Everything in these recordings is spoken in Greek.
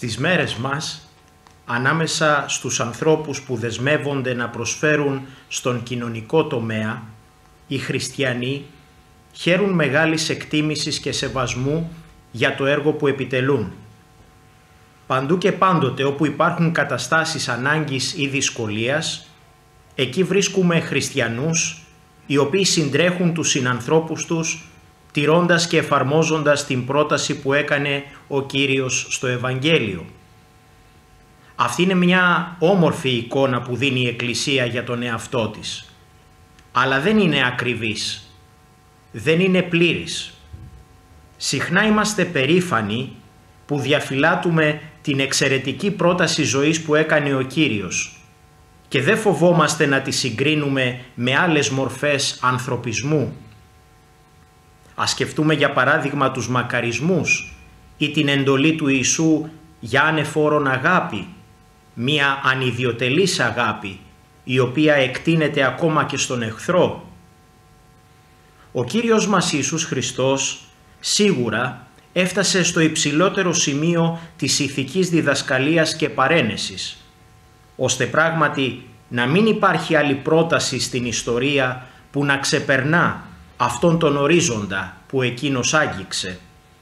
Στις μέρες μας, ανάμεσα στους ανθρώπους που δεσμεύονται να προσφέρουν στον κοινωνικό τομέα, οι χριστιανοί χαίρουν μεγάλης εκτίμησης και σεβασμού για το έργο που επιτελούν. Παντού και πάντοτε όπου υπάρχουν καταστάσεις ανάγκης ή δυσκολίας, εκεί βρίσκουμε χριστιανούς οι οποίοι συντρέχουν τους συνανθρώπους τους, τηρώντας και εφαρμόζοντας την πρόταση που έκανε ο Κύριος στο Ευαγγέλιο. Αυτή είναι μια όμορφη εικόνα που δίνει η Εκκλησία για τον εαυτό της, αλλά δεν είναι ακριβής, δεν είναι πλήρης. Συχνά είμαστε περήφανοι που διαφυλάττουμε την εξαιρετική πρόταση ζωής που έκανε ο Κύριος και δεν φοβόμαστε να τη συγκρίνουμε με άλλες μορφές ανθρωπισμού. Ας σκεφτούμε για παράδειγμα τους μακαρισμούς ή την εντολή του Ιησού για ανεφόρον αγάπη, μία ανιδιοτελής αγάπη, η οποία εκτείνεται ακόμα και στον εχθρό. Ο Κύριος μας Ιησούς Χριστός σίγουρα έφτασε στο υψηλότερο σημείο της ηθικής διδασκαλίας και παρένεσης, ώστε πράγματι να μην υπάρχει άλλη πρόταση στην ιστορία που να ξεπερνά αυτόν τον ορίζοντα που εκείνος άγγιξε.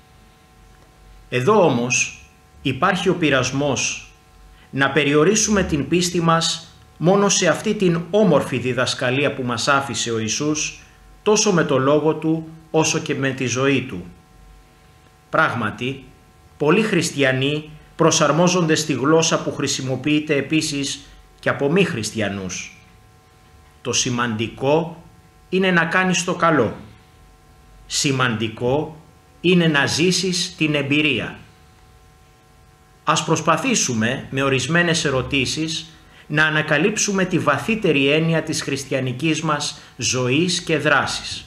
Εδώ όμως υπάρχει ο πειρασμός να περιορίσουμε την πίστη μας μόνο σε αυτή την όμορφη διδασκαλία που μας άφησε ο Ιησούς, τόσο με το λόγο Του όσο και με τη ζωή Του. Πράγματι, πολλοί χριστιανοί προσαρμόζονται στη γλώσσα που χρησιμοποιείται επίσης και από μη χριστιανούς. Το σημαντικό είναι να κάνεις το καλό. Σημαντικό είναι να ζήσεις την εμπειρία. Ας προσπαθήσουμε με ορισμένες ερωτήσεις να ανακαλύψουμε τη βαθύτερη έννοια της χριστιανικής μας ζωής και δράσης.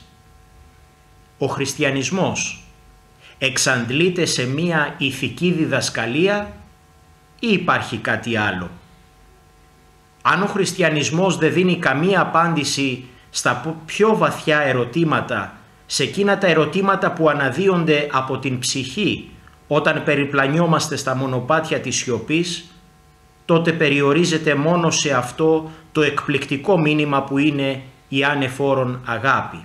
Ο χριστιανισμός εξαντλείται σε μία ηθική διδασκαλία ή υπάρχει κάτι άλλο? Αν ο χριστιανισμός δεν δίνει καμία απάντηση στα πιο βαθιά ερωτήματα, σε εκείνα τα ερωτήματα που αναδύονται από την ψυχή όταν περιπλανιόμαστε στα μονοπάτια της σιωπής, τότε περιορίζεται μόνο σε αυτό το εκπληκτικό μήνυμα που είναι η ανεφόρον αγάπη.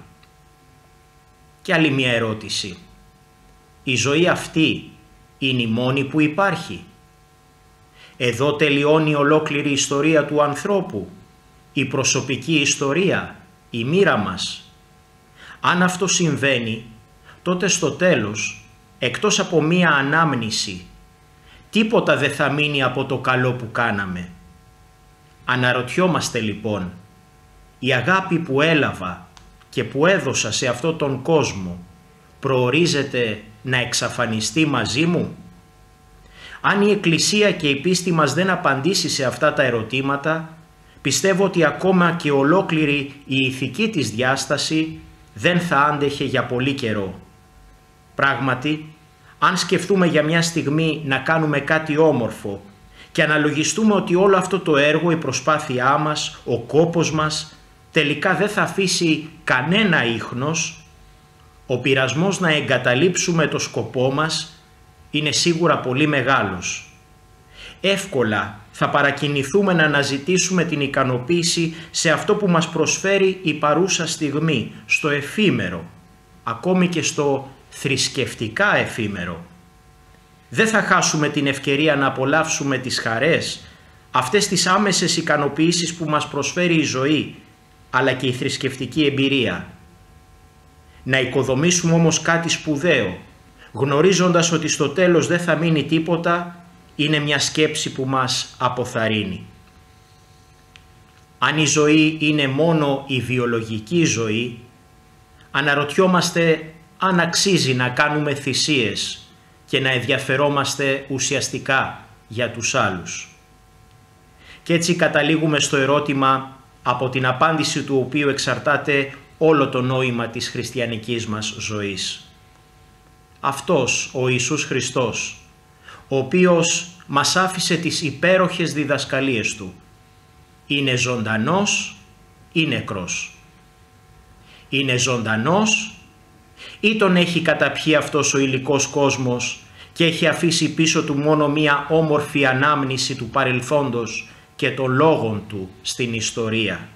Και άλλη μια ερώτηση. Η ζωή αυτή είναι η μόνη που υπάρχει? Εδώ τελειώνει ολόκληρη η ιστορία του ανθρώπου, η προσωπική ιστορία, η μοίρα μας. Αν αυτό συμβαίνει, τότε στο τέλος, εκτός από μία ανάμνηση, τίποτα δεν θα μείνει από το καλό που κάναμε. Αναρωτιόμαστε λοιπόν, η αγάπη που έλαβα και που έδωσα σε αυτόν τον κόσμο προορίζεται να εξαφανιστεί μαζί μου? Αν η Εκκλησία και η πίστη μας δεν απαντήσει σε αυτά τα ερωτήματα, πιστεύω ότι ακόμα και ολόκληρη η ηθική της διάσταση δεν θα άντεχε για πολύ καιρό. Πράγματι, αν σκεφτούμε για μια στιγμή να κάνουμε κάτι όμορφο και αναλογιστούμε ότι όλο αυτό το έργο, η προσπάθειά μας, ο κόπος μας, τελικά δεν θα αφήσει κανένα ίχνος, ο πειρασμός να εγκαταλείψουμε το σκοπό μας είναι σίγουρα πολύ μεγάλος. Εύκολα θα παρακινηθούμε να αναζητήσουμε την ικανοποίηση σε αυτό που μας προσφέρει η παρούσα στιγμή, στο εφήμερο, ακόμη και στο θρησκευτικά εφήμερο. Δεν θα χάσουμε την ευκαιρία να απολαύσουμε τις χαρές, αυτές τις άμεσες ικανοποιήσεις που μας προσφέρει η ζωή, αλλά και η θρησκευτική εμπειρία. Να οικοδομήσουμε όμως κάτι σπουδαίο, γνωρίζοντας ότι στο τέλος δεν θα μείνει τίποτα, είναι μια σκέψη που μας αποθαρρύνει. Αν η ζωή είναι μόνο η βιολογική ζωή, αναρωτιόμαστε αν αξίζει να κάνουμε θυσίες και να ενδιαφερόμαστε ουσιαστικά για τους άλλους. Και έτσι καταλήγουμε στο ερώτημα από την απάντηση του οποίου εξαρτάται όλο το νόημα της χριστιανικής μας ζωής. Αυτός ο Ιησούς Χριστός, ο οποίος μας άφησε τις υπέροχες διδασκαλίες Του, είναι ζωντανός ή νεκρός? Είναι ζωντανός ή τον έχει καταπιεί αυτός ο υλικός κόσμος και έχει αφήσει πίσω του μόνο μία όμορφη ανάμνηση του παρελθόντος και των λόγων του στην ιστορία.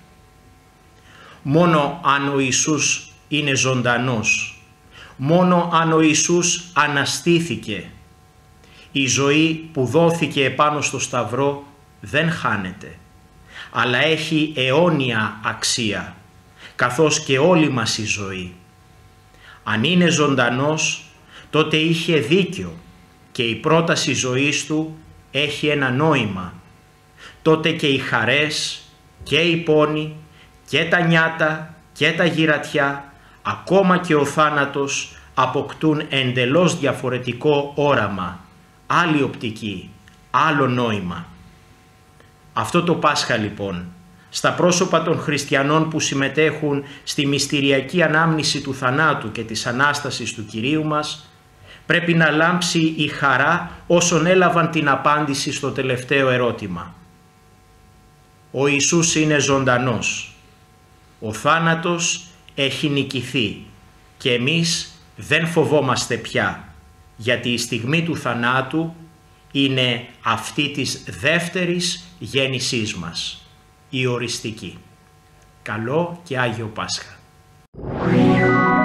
Μόνο αν ο Ιησούς είναι ζωντανός, μόνο αν ο Ιησούς αναστήθηκε, η ζωή που δόθηκε επάνω στο Σταυρό δεν χάνεται, αλλά έχει αιώνια αξία, καθώς και όλη μας η ζωή. Αν είναι ζωντανός, τότε είχε δίκιο και η πρόταση ζωής του έχει ένα νόημα. Τότε και οι χαρές και οι πόνοι και τα νιάτα και τα γυρατιά, ακόμα και ο θάνατος, αποκτούν εντελώς διαφορετικό όραμα, άλλη οπτική, άλλο νόημα. Αυτό το Πάσχα λοιπόν, στα πρόσωπα των χριστιανών που συμμετέχουν στη μυστηριακή ανάμνηση του θανάτου και της Ανάστασης του Κυρίου μας, πρέπει να λάμψει η χαρά όσων έλαβαν την απάντηση στο τελευταίο ερώτημα. Ο Ιησούς είναι ζωντανός. Ο θάνατος έχει νικηθεί και εμείς δεν φοβόμαστε πια, γιατί η στιγμή του θανάτου είναι αυτή της δεύτερης γέννησής μας, η οριστική. Καλό και Άγιο Πάσχα.